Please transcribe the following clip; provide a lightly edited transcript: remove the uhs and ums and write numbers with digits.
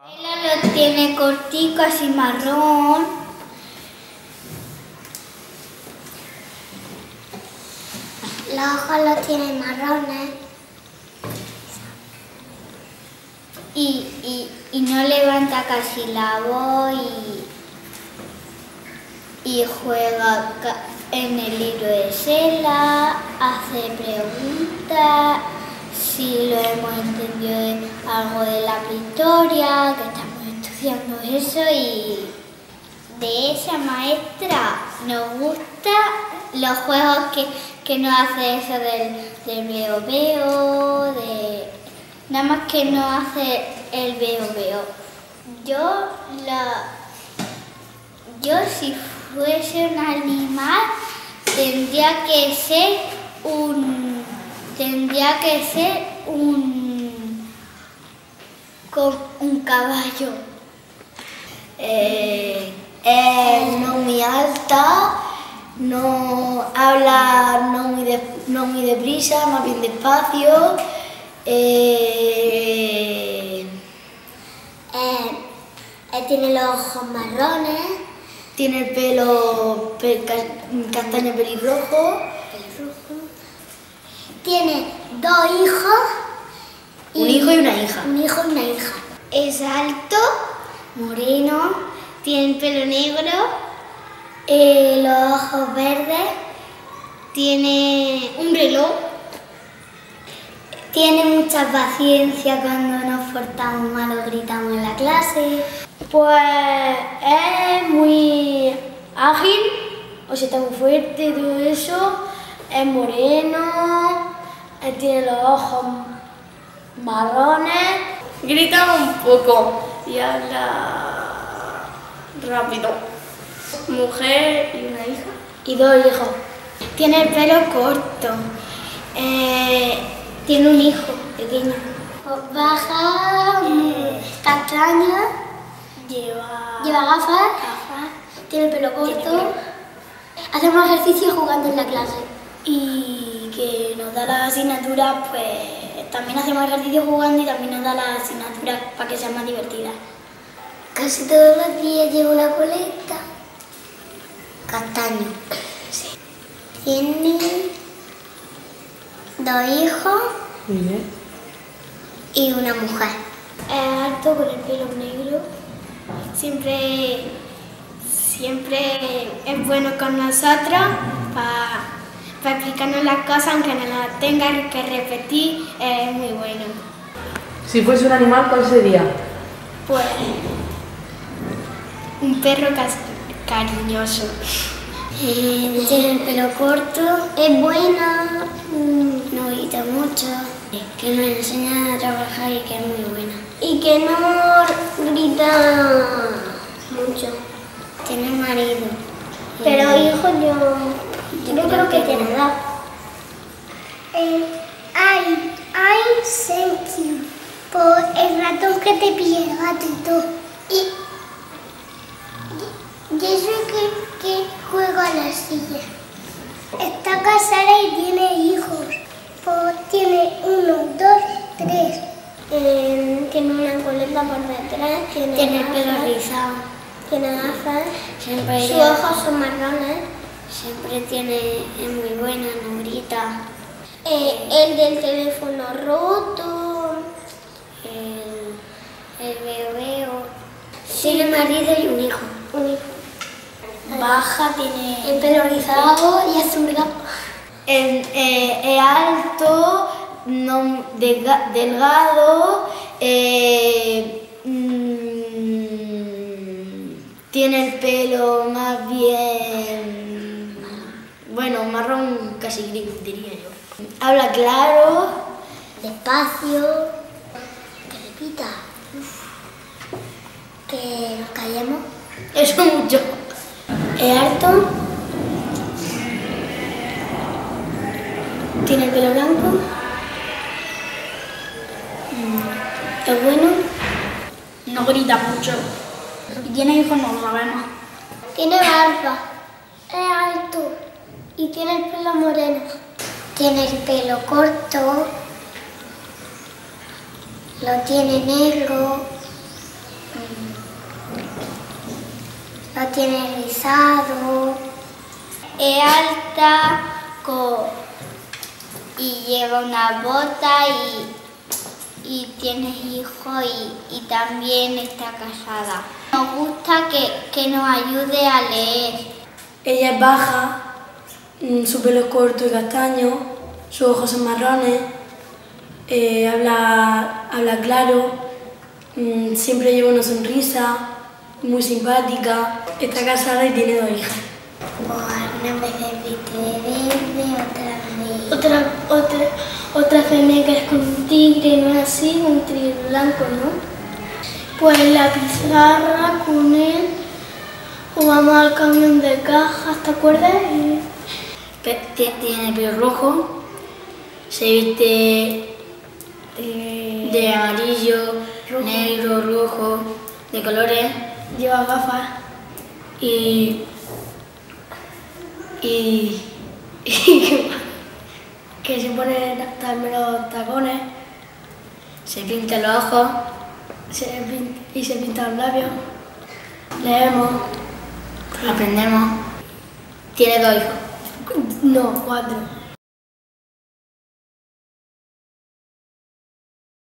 Ella lo tiene cortico, así marrón. Los ojos los tiene marrones. Y no levanta casi la voz y juega en el libro de Sela, hace preguntas, si lo hemos entendido algo de la historia, que estamos estudiando eso, y de esa maestra nos gustan los juegos que nos hace eso del veo, nada más que no hace el veo. Yo si fuese un animal tendría que ser un caballo. No muy alta, no habla no muy deprisa, más bien despacio. Tiene los ojos marrones. Tiene el pelo castaño pelirrojo. Tiene dos hijos. Un hijo y una hija. Un hijo y una hija. Es alto, moreno, tiene el pelo negro, Los ojos verdes. tiene un reloj. Tiene mucha paciencia cuando nos portamos mal o gritamos en la clase. Pues es muy ágil, o sea, está muy fuerte y todo eso. Es moreno, tiene los ojos marrones. Grita un poco y habla rápido. Mujer y una hija. Y dos hijos. Tiene el pelo corto. Tiene un hijo pequeño. Baja, castaña, Lleva gafas, tiene el pelo corto. Hacemos ejercicio jugando en la clase. Y que nos da la asignatura, pues también hacemos ejercicio jugando y también nos da la asignatura para que sea más divertida. Casi todos los días llevo una coleta. Castaño. Sí. Tiene dos hijos y una mujer. Es alto con el pelo negro. Siempre es bueno con nosotros para explicarnos las cosas, aunque no las tengan que repetir, es muy bueno. Si fuese un animal, ¿cuál sería? Pues un perro cariñoso. Tiene el pelo corto, es buena, no grita mucho, que nos enseña a trabajar y que es muy buena. Y que no grita mucho. Tiene marido. Pero hijo yo creo que tiene edad. Thank you por el ratón que te pillé el gatito. Y eso que juego a la silla. Está casada y tiene hijos. Tiene 1, 2, 3. Tiene una coleta por detrás. Tiene el pelo rizado. Tiene gafas. Siempre Sus ojos son marrones. Siempre es muy buena, no grita. El del teléfono roto. El veo. Tiene marido y un hijo. Baja, tiene El pelo rizado y azulado. Es alto, no, delgado, tiene el pelo más bien, bueno, marrón casi gris, diría yo. Habla claro, Despacio. Que repita. Que nos callemos. eso mucho. Es alto. Tiene el pelo blanco. Es bueno. No grita mucho. Y tiene hijos, no lo sabemos. Tiene barba. Es alto. Y tiene el pelo moreno. Tiene el pelo corto. Lo tiene negro. No tiene rizado. Es alta y lleva una bota y tiene hijos y también está casada. Nos gusta que nos ayude a leer. Ella es baja, su pelo es corto y castaño, sus ojos son marrones, habla claro, siempre lleva una sonrisa, muy simpática, está casada y tiene 2 hijas. Pues algunas veces viste de verde, Otras de negras con un tigre, ¿no es así? Un tigre blanco, ¿no? Pues la pizarra con él, jugamos al camión de cajas, ¿te acuerdas? Tiene el pelo rojo, se viste de amarillo, negro, rojo, de colores, lleva gafas y que se pone también los tacones, se pinta los ojos y se pinta los labios. Leemos, aprendemos. Tiene 2 hijos. No, 4.